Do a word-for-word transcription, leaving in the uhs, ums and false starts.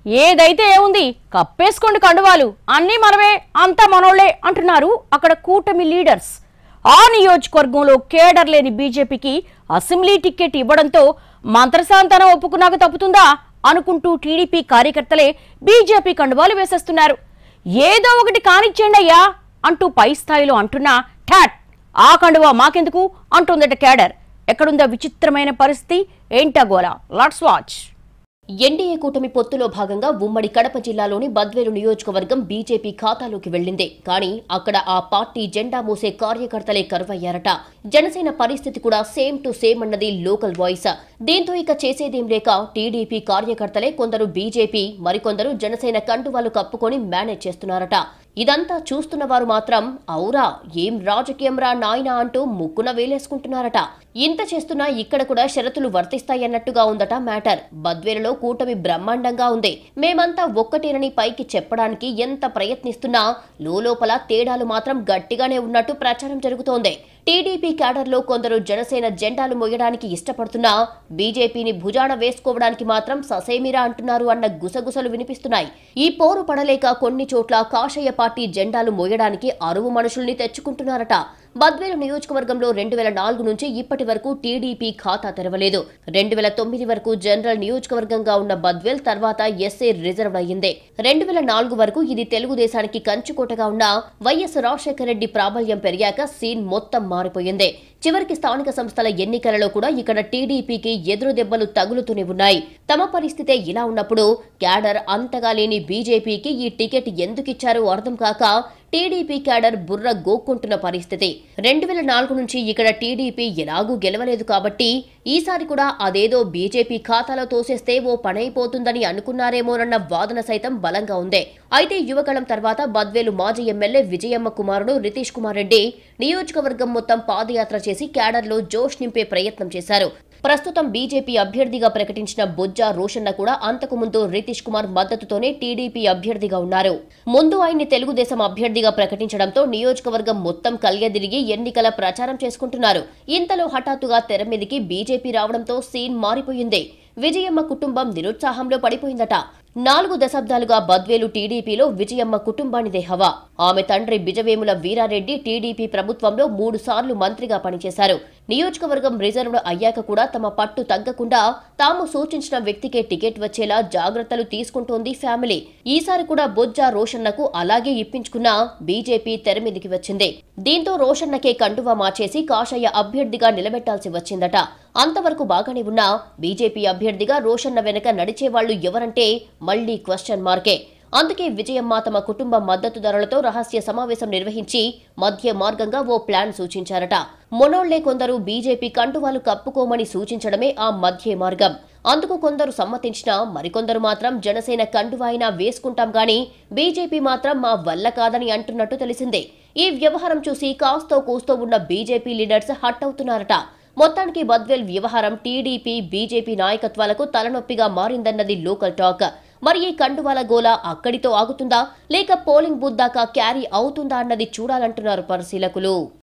ఏదైతే ఏముంది కప్పేసుకోండి కండువాలు అన్నీ మనవే అంతా మనోళ్లే అంటున్నారు అక్కడ కూటమి లీడర్స్. ఆ నియోజకవర్గంలో కేడర్ లేని బీజేపీకి అసెంబ్లీ టికెట్ ఇవ్వడంతో మంత్రశాంతన ఒప్పుకున్నాక తప్పుతుందా అనుకుంటూ టీడీపీ కార్యకర్తలే బీజేపీ కండువాలు వేసేస్తున్నారు. ఏదో ఒకటి కానిచ్చేయండి అయ్యా అంటూ పై స్థాయిలో అంటున్నా ఠాట్ ఆ కండువా మాకెందుకు అంటుందట కేడర్. ఎక్కడుందా విచిత్రమైన పరిస్థితి, ఏంటా గోలా? Let's watch. ఎన్డీఏ కూటమి పొత్తులో భాగంగా ఉమ్మడి కడప జిల్లాలోని బద్వేలు నియోజకవర్గం బీజేపీ ఖాతాలోకి వెళ్లింది. కానీ అక్కడ ఆ పార్టీ జెండా మోసే కార్యకర్తలే కరువయ్యారట. జనసేన పరిస్థితి కూడా సేమ్ టు సేమ్ అన్నది లోకల్ వాయిస్. దీంతో ఇక చేసేదేం లేక టీడీపీ కార్యకర్తలే కొందరు బీజేపీ, మరికొందరు జనసేన కండువాలు కప్పుకొని మేనేజ్ చేస్తున్నారట. ఇదంతా చూస్తున్న వారు మాత్రం ఔరా ఏం రాజకీయం రా నాయనా అంటూ ముక్కున వేలేసుకుంటున్నారట. ఇంత చేస్తున్నా ఇక్కడ కూడా షరతులు వర్తిస్తాయన్నట్టుగా ఉందట మ్యాటర్. బద్వేలులో కూటమి బ్రహ్మాండంగా ఉంది, మేమంతా ఒక్కటేనని పైకి చెప్పడానికి ఎంత ప్రయత్నిస్తున్నా లోలోపల తేడాలు మాత్రం గట్టిగానే ఉన్నట్టు ప్రచారం జరుగుతోంది. టీడీపీ క్యాడర్లో కొందరు జనసేన జెండాలు మోయడానికి ఇష్టపడుతున్నా బీజేపీని భుజాన వేసుకోవడానికి మాత్రం ససేమిరా అంటున్నారు అన్న గుసగుసలు వినిపిస్తున్నాయి. ఈ పోరు పడలేక కొన్ని చోట్ల కాషాయ పార్టీ జెండాలు మోయడానికి అరువు మనుషుల్ని తెచ్చుకుంటున్నారట. బద్వేలు నియోజకవర్గంలో రెండు వేల నాలుగు నుంచి ఇప్పటి వరకు టీడీపీ ఖాతా తెరవలేదు. రెండు వేల తొమ్మిది వరకు జనరల్ నియోజకవర్గంగా ఉన్న బద్వేల్ తర్వాత ఎస్ఏ రిజర్వ్ అయ్యింది. రెండు వేల నాలుగు వరకు ఇది తెలుగుదేశానికి కంచుకోటగా ఉన్న వైఎస్ రాజశేఖర రెడ్డి ప్రాబల్యం పెరిగాక సీన్ మొత్తం మారిపోయింది. చివరికి స్థానిక సంస్థల ఎన్నికలలో కూడా ఇక్కడ టీడీపీకి ఎదురు దెబ్బలు తగులుతూనే ఉన్నాయి. తమ పరిస్థితే ఇలా ఉన్నప్పుడు క్యాడర్ అంతగా లేని బీజేపీకి ఈ టికెట్ ఎందుకిచ్చారో అర్థం కాక టీడీపీ క్యాడర్ బుర్ర గోక్కుంటున్న పరిస్థితి. రెండు వేల నాలుగు నుంచి ఇక్కడ టీడీపీ ఎలాగూ గెలవలేదు కాబట్టి ఈసారి కూడా అదేదో బీజేపీ ఖాతాలో తోసేస్తే ఓ పనైపోతుందని అనుకున్నారేమోనన్న వాదన సైతం బలంగా ఉంది. అయితే యువగళం తర్వాత బద్వేలు మాజీ ఎమ్మెల్యే విజయమ్మ కుమారుడు రితీష్ కుమార్ రెడ్డి నియోజకవర్గం మొత్తం పాదయాత్ర చేసి క్యాడర్లో జోష్ నింపే ప్రయత్నం చేశారు. ప్రస్తుతం బీజేపీ అభ్యర్థిగా ప్రకటించిన బొజ్జా రోషన్న కూడా అంతకు ముందు రితీష్ కుమార్ మద్దతుతోనే టీడీపీ అభ్యర్థిగా ఉన్నారు. ముందు ఆయన్ని తెలుగుదేశం అభ్యర్థిగా ప్రకటించడంతో నియోజకవర్గం మొత్తం కల్యదిరిగి ఎన్నికల ప్రచారం చేసుకుంటున్నారు. ఇంతలో హఠాత్తుగా తెర మీదికి బీజేపీ రావడంతో సీన్ మారిపోయింది. విజయమ్మ కుటుంబం నిరుత్సాహంలో పడిపోయిందట. నాలుగు దశాబ్దాలుగా బద్వేలు టీడీపీలో విజయమ్మ కుటుంబానిదే హవా. ఆమె తండ్రి బిజవేముల వీరారెడ్డి టీడీపీ ప్రభుత్వంలో మూడు సార్లు మంత్రిగా పనిచేశారు. నియోజకవర్గం రిజర్వ్డ్ అయ్యాక కూడా తమ పట్టు తగ్గకుండా తాము సూచించిన వ్యక్తికే టికెట్ వచ్చేలా జాగ్రత్తలు తీసుకుంటోంది ఫ్యామిలీ. ఈసారి కూడా బొజ్జా రోషన్నకు అలాగే ఇప్పించుకున్న బీజేపీ తెరమీదికి వచ్చింది. దీంతో రోషన్నకే కండువా మార్చేసి కాషాయ అభ్యర్థిగా నిలబెట్టాల్సి వచ్చిందట. అంతవరకు బాగానే ఉన్నా బీజేపీ అభ్యర్థిగా రోషన్న వెనక నడిచేవాళ్లు ఎవరంటే మళ్లీ క్వశ్చన్ మార్కే. అందుకే విజయమ్మ తమ కుటుంబ మద్దతుదారులతో రహస్య సమావేశం నిర్వహించి మధ్య మార్గంగా ఓ ప్లాన్ సూచించారట. మొనోళ్లే కొందరు బీజేపీ కండువాలు కప్పుకోమని సూచించడమే ఆ మధ్య మార్గం. అందుకు కొందరు సమ్మతించినా మరికొందరు మాత్రం జనసేన కండువా అయినా వేసుకుంటాం గానీ బీజేపీ మాత్రం మా వల్ల కాదని అంటున్నట్టు తెలిసిందే. ఈ వ్యవహారం చూసి కాస్తో కూస్తో ఉన్న బీజేపీ లీడర్స్ హట్ అవుతున్నారట. మొత్తానికి బద్వేల్ వ్యవహారం టీడీపీ, బీజేపీ నాయకత్వాలకు తలనొప్పిగా మారిందన్నది లోకల్ టాక్. మరి ఈ కండువాల గోల అక్కడితో ఆగుతుందా లేక పోలింగ్ బూత్ దాకా క్యారీ అవుతుందా అన్నది చూడాలంటున్నారు పరిశీలకులు.